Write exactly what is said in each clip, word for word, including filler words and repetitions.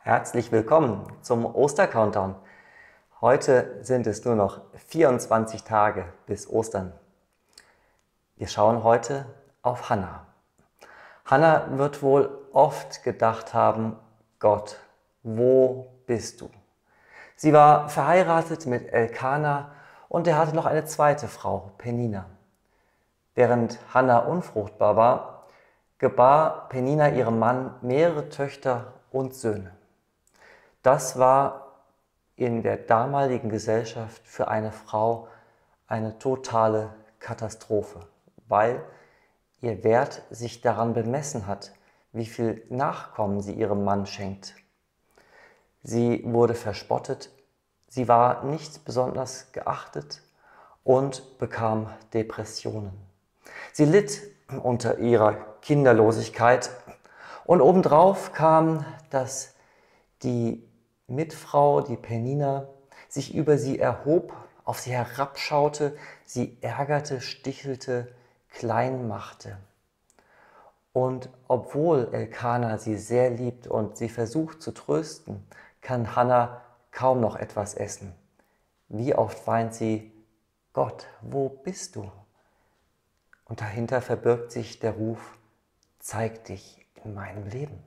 Herzlich willkommen zum Oster-Countdown. Heute sind es nur noch vierundzwanzig Tage bis Ostern. Wir schauen heute auf Hannah. Hannah wird wohl oft gedacht haben: Gott, wo bist du? Sie war verheiratet mit Elkana und er hatte noch eine zweite Frau, Penina. Während Hannah unfruchtbar war, gebar Penina ihrem Mann mehrere Töchter und Söhne. Das war in der damaligen Gesellschaft für eine Frau eine totale Katastrophe, weil ihr Wert sich daran bemessen hat, wie viel Nachkommen sie ihrem Mann schenkt. Sie wurde verspottet, sie war nicht besonders geachtet und bekam Depressionen. Sie litt unter ihrer Kinderlosigkeit und obendrauf kam, dass die Mitfrau, die Penina, sich über sie erhob, auf sie herabschaute, sie ärgerte, stichelte, klein machte. Und obwohl Elkana sie sehr liebt und sie versucht zu trösten, kann Hannah kaum noch etwas essen. Wie oft weint sie: Gott, wo bist du? Und dahinter verbirgt sich der Ruf: Zeig dich in meinem Leben.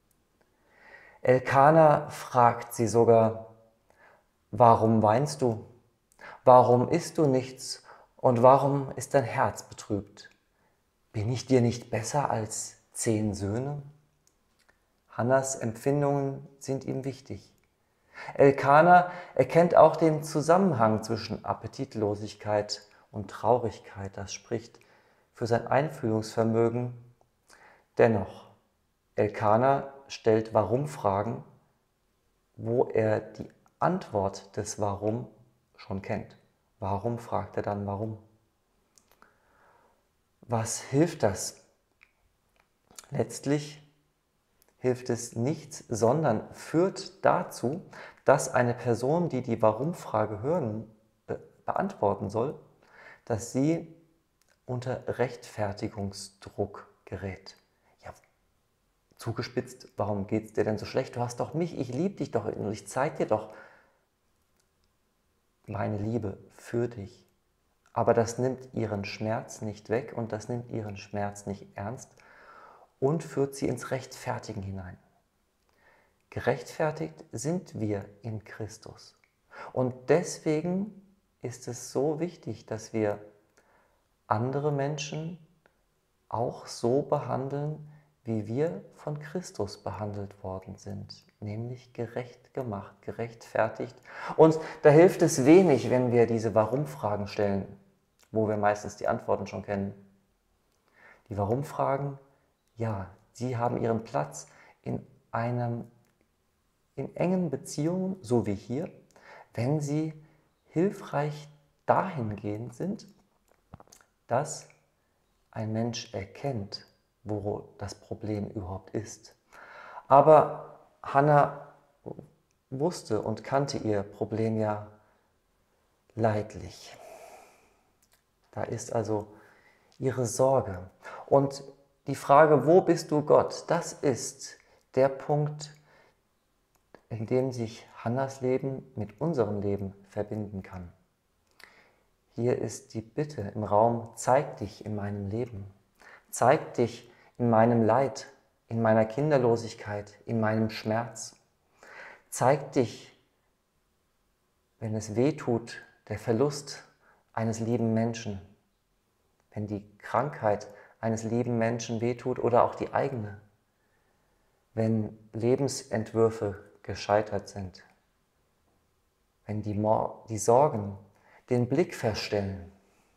Elkana fragt sie sogar: Warum weinst du? Warum isst du nichts? Und warum ist dein Herz betrübt? Bin ich dir nicht besser als zehn Söhne? Hannas Empfindungen sind ihm wichtig. Elkana erkennt auch den Zusammenhang zwischen Appetitlosigkeit und Traurigkeit. Das spricht für sein Einfühlungsvermögen. Dennoch, Elkana stellt Warum-Fragen, wo er die Antwort des Warum schon kennt. Warum fragt er dann Warum? Was hilft das? Letztlich hilft es nichts, sondern führt dazu, dass eine Person, die die Warum-Frage hören, be beantworten soll, dass sie unter Rechtfertigungsdruck gerät. Ja, zugespitzt, warum geht es dir denn so schlecht? Du hast doch mich, ich liebe dich doch und ich zeige dir doch meine Liebe für dich. Aber das nimmt ihren Schmerz nicht weg und das nimmt ihren Schmerz nicht ernst und führt sie ins Rechtfertigen hinein. Gerechtfertigt sind wir in Christus. Und deswegen ist es so wichtig, dass wir andere Menschen auch so behandeln, wie wir von Christus behandelt worden sind, nämlich gerecht gemacht, gerechtfertigt. Und da hilft es wenig, wenn wir diese Warum-Fragen stellen, wo wir meistens die Antworten schon kennen. Die Warum-Fragen, ja, sie haben ihren Platz in einem, in engen Beziehungen, so wie hier, wenn sie hilfreich dahingehend sind, dass ein Mensch erkennt, wo das Problem überhaupt ist. Aber Hannah wusste und kannte ihr Problem ja leidlich. Da ist also ihre Sorge. Und die Frage, wo bist du, Gott? Das ist der Punkt, in dem sich Hannas Leben mit unserem Leben verbinden kann. Hier ist die Bitte im Raum: Zeig dich in meinem Leben. Zeig dich in meinem Leid, in meiner Kinderlosigkeit, in meinem Schmerz. Zeig dich, wenn es weh tut, der Verlust eines lieben Menschen, wenn die Krankheit eines lieben Menschen wehtut oder auch die eigene, wenn Lebensentwürfe gescheitert sind, wenn die, Mor die Sorgen den Blick verstellen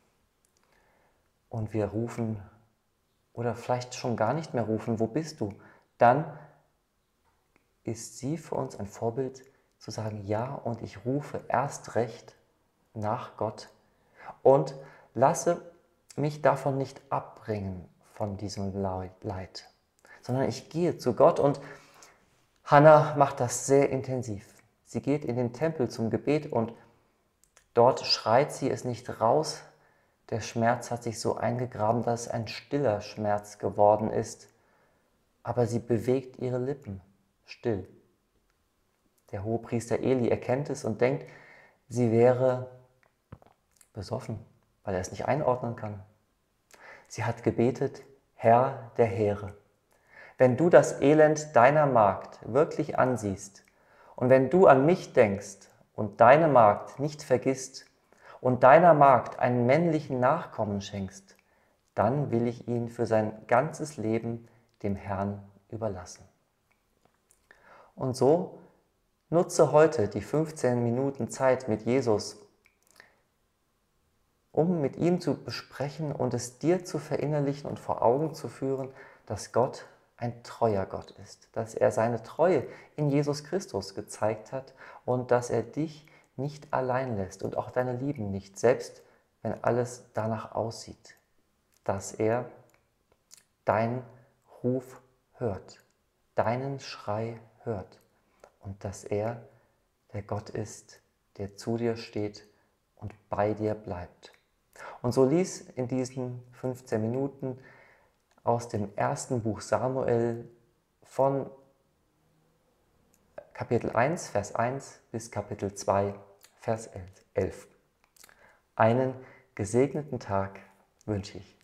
und wir rufen oder vielleicht schon gar nicht mehr rufen: Wo bist du? Dann ist sie für uns ein Vorbild, zu sagen: Ja, und ich rufe erst recht nach Gott und lasse mich davon nicht abbringen, von diesem Leid, sondern ich gehe zu Gott. Und Hannah macht das sehr intensiv. Sie geht in den Tempel zum Gebet und dort schreit sie es nicht raus. Der Schmerz hat sich so eingegraben, dass es ein stiller Schmerz geworden ist, aber sie bewegt ihre Lippen still. Der Hohepriester Eli erkennt es und denkt, sie wäre besoffen, weil er es nicht einordnen kann. Sie hat gebetet, Herr der Heere, wenn du das Elend deiner Magd wirklich ansiehst und wenn du an mich denkst und deine Magd nicht vergisst und deiner Magd einen männlichen Nachkommen schenkst, dann will ich ihn für sein ganzes Leben dem Herrn überlassen. Und so nutze heute die fünfzehn Minuten Zeit mit Jesus, um mit ihm zu besprechen und es dir zu verinnerlichen und vor Augen zu führen, dass Gott ein treuer Gott ist, dass er seine Treue in Jesus Christus gezeigt hat und dass er dich nicht allein lässt und auch deine Lieben nicht, selbst wenn alles danach aussieht, dass er deinen Ruf hört, deinen Schrei hört und dass er der Gott ist, der zu dir steht und bei dir bleibt. Und so lies in diesen fünfzehn Minuten aus dem ersten Buch Samuel von Kapitel eins, Vers eins bis Kapitel zwei, Vers elf. Einen gesegneten Tag wünsche ich.